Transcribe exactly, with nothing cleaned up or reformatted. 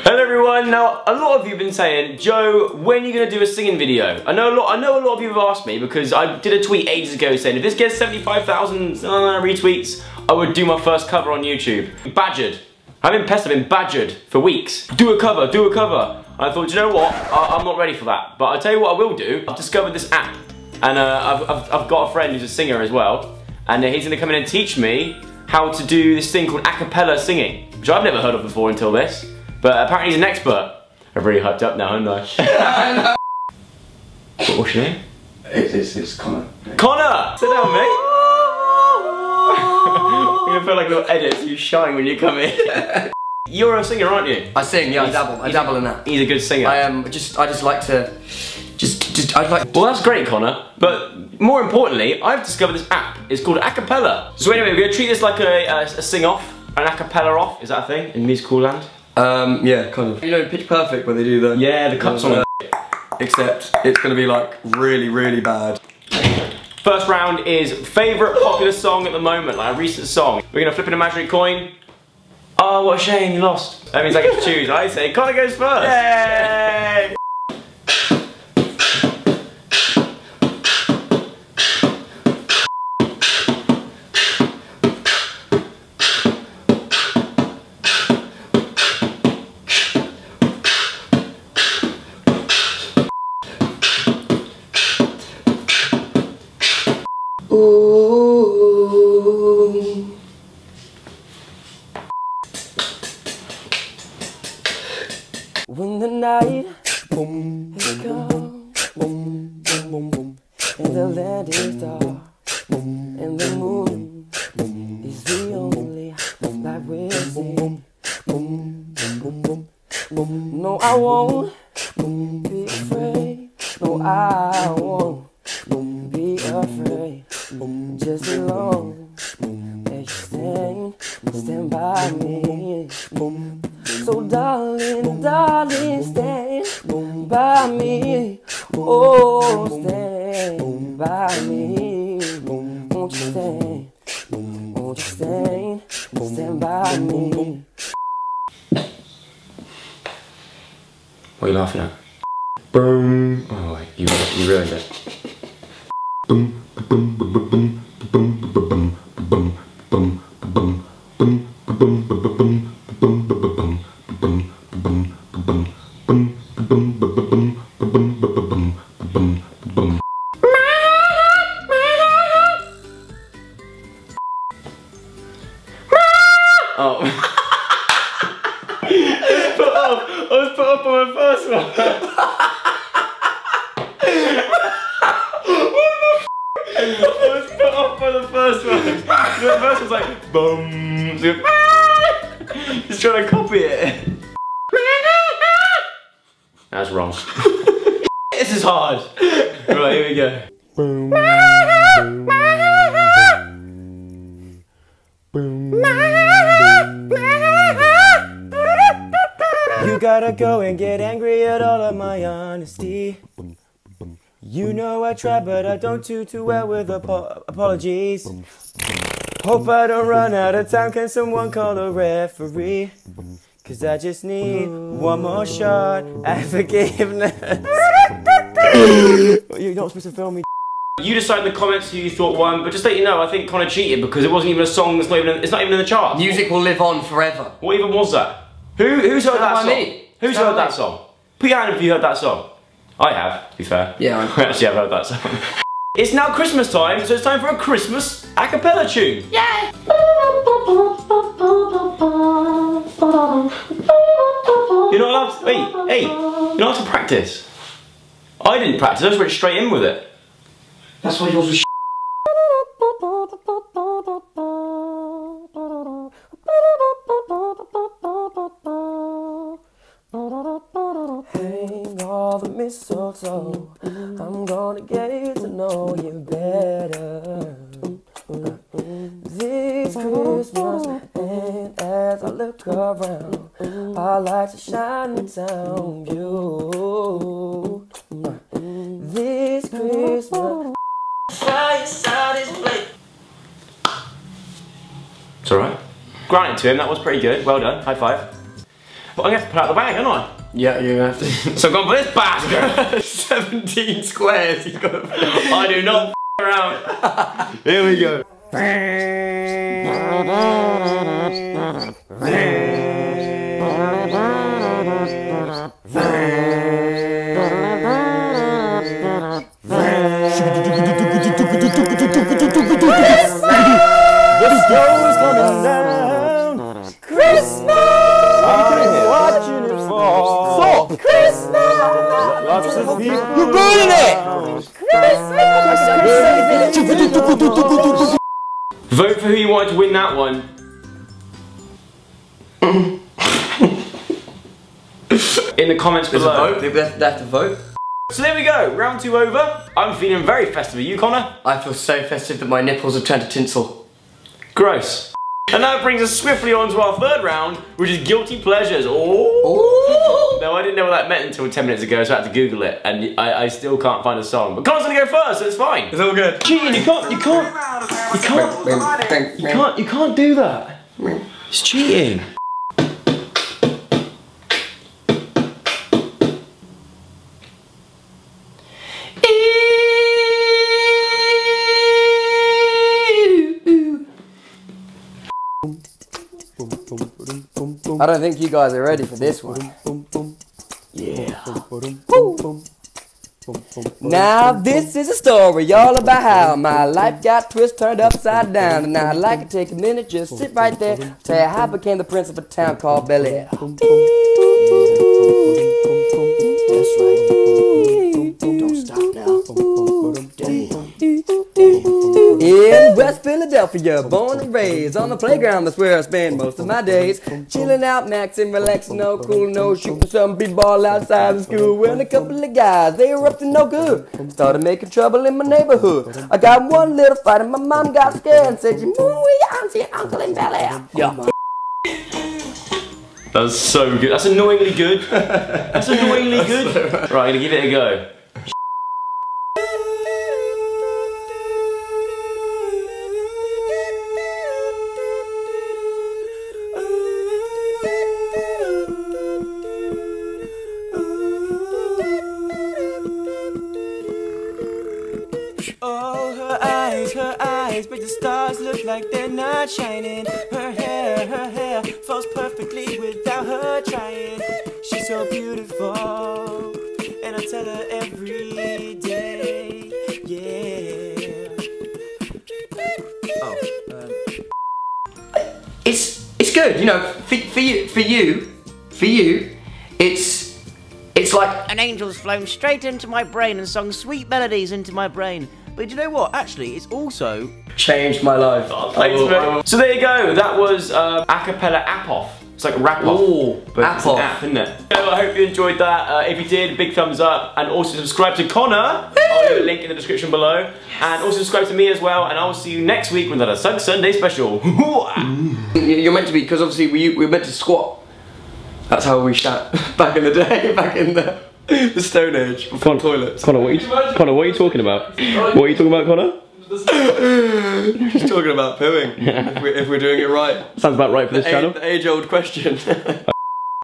Hello everyone. Now, a lot of you have been saying, Joe, when are you going to do a singing video? I know a lot. I know a lot of you have asked me because I did a tweet ages ago saying if this gets seventy-five thousand uh, retweets, I would do my first cover on YouTube. Badgered. I've been pestered, I've been badgered for weeks. Do a cover, do a cover. And I thought, you know what? I I'm not ready for that. But I'll tell you what I will do. I've discovered this app, and uh, I've, I've I've got a friend who's a singer as well, and he's going to come in and teach me how to do this thing called a cappella singing, which I've never heard of before until this. But apparently he's an expert. I'm really hyped up now, aren't I? what, what's your name? It's, it's, it's Connor. Connor! Sit down, mate. You're gonna feel like little edits, you shine when you come in. You're a singer, aren't you? I sing, yeah, he's, I dabble, I dabble in that. He's a good singer. I am, um, just, I just like to, just, just, I like... Well, that's great, Connor, but more importantly, I've discovered this app. It's called a cappella. So anyway, we're gonna treat this like a, a, a sing-off, an a cappella off, is that a thing in musical land? Um, yeah, kind of. You know, Pitch Perfect, where they do the... Yeah, the cut song. Uh, except, it's gonna be like, really, really bad. First round is favourite popular song at the moment, like a recent song. We're gonna flip an imaginary coin. Oh, what a shame, you lost. That means I get to choose. I say, Connor goes first. Yay! Ooh. When the night boom, has come, boom, boom, boom, boom, and the land is dark, boom, and the moon boom, is the only light we'll see. Boom, boom, boom, boom, boom. No, I won't boom, be afraid. No, I won't boom, be afraid. Boom, just as long as you stand, stand by me. Boom. So darling, darling, stand boom, by me. Oh, stand by me. Boom, won't you stand? Boom, won't you stand? Stand by me. What are you laughing at? Boom. Oh, wait, you, you ruined it. Boom, boom, boom, boom, boom, boom, boom, boom, boom, boom, boom, boom, boom, boom, boom. Oh. Put off. I was put off on my first one. I was put off by the first one. The first one's like boom. Just trying to copy it. That's wrong. This is hard. Right, here we go. Boom. Boom. Boom. You gotta go and get angry at all of my honesty. You know I try, but I don't do too well with apo apologies. Hope I don't run out of time. Can someone call a referee? Cause I just need one more shot at forgiveness. You're not supposed to film me. You decide in the comments who you thought won, but just let you know, I think Connor cheated because it wasn't even a song that's not even, it's not even in the charts. Music will live on forever. What even was that? Who, who's heard that song? Me. Who's Stand heard that me. song? Put your hand up if you heard that song. I have, to be fair. Yeah, I actually have heard that song. It's now Christmas time, so it's time for a Christmas a cappella tune. Yeah! You're not allowed to, wait, hey, you're not allowed to practice. I didn't practice, I just went straight in with it. That's why yours was hang all the mistletoe. I'm gonna get to know you better this Christmas. And as I look around, our lights are shining down you. This Christmas. It's alright. Grant it to him, that was pretty good. Well done. High five. But I'm gonna have to put out the bag, aren't I? Yeah, you have to. So I've gone for this bastard. seventeen squares. He's got to... I do not f around. Here we go. The snow's coming down. Christmas! I'm watching it fall. So, Christmas! Lots of people. You're burning it! Christmas! Vote for who you wanted to win that one. In the comments There's below. a vote. They have to vote. So there we go, round two over. I'm feeling very festive. Are you, Connor? I feel so festive that my nipples have turned to tinsel. Gross. And that brings us swiftly on to our third round, which is guilty pleasures. Oh. Ooh. No, I didn't know what that meant until ten minutes ago, so I had to Google it, and I, I still can't find a song. But Connor's gonna go first, so it's fine. It's all good. Cheating, you can't, you can't, you can't, you can't, you can't do that. It's cheating. I don't think you guys are ready for this one. Yeah. Now this is a story all about how my life got twisted, turned upside down. And I'd like to take a minute, just sit right there, tell you how I became the prince of a town called Bel Air. That's right. Don't stop now. In West Philadelphia, born and raised on the playground, that's where I spend most of my days. Chilling out, maxing, relaxing, no cool, no shooting some b-ball outside of school. When a couple of guys, they were up to no good, started making trouble in my neighborhood. I got one little fight and my mom got scared and said, "You move your auntie and uncle in Bel Air." Yeah. That's so good. That's annoyingly good. That's annoyingly good. Right, I'm gonna give it a go. Oh, her eyes, her eyes make the stars look like they're not shining. Her hair, her hair falls perfectly without her trying. She's so beautiful, and I tell her every day, yeah. Oh, um. It's it's good, you know. For, for you, for you, for you, it's it's like An angel's flown straight into my brain and sung sweet melodies into my brain. But you know what? Actually, it's also changed my life. Oh, thanks, mate. So there you go. That was uh, acapella app-off. It's like a rap-off. Ooh, but app it's an off. app, isn't it? So I hope you enjoyed that. Uh, if you did, big thumbs up. And also subscribe to Connor. I'll leave a link in the description below. Yes. And also subscribe to me as well. And I will see you next week with another Sug Sunday special. You're meant to be, because obviously we, we were meant to squat. That's how we shat back in the day, back in the, the Stone Age, before Con toilets. Connor, what are you, Connor, what are you talking about? What are you talking about, Connor? Just talking about pooing, if, we're, if we're doing it right. Sounds about right for this The channel. The age-old question.